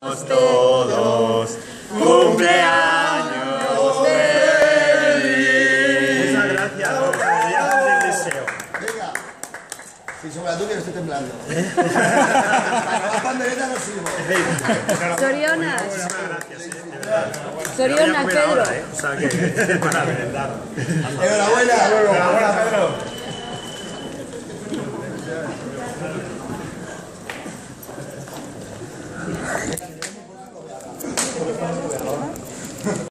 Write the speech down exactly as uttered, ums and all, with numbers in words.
Todos, cumpleaños feliz. Muchas gracias, debería hacer el deseo. Venga, si sobre la tuya que estoy temblando. Para la pandereta no sirvo. Sorionas. Muchas gracias. Sorionas, Pedro. O sea que es para merendar. Enhorabuena. Enhorabuena, Pedro.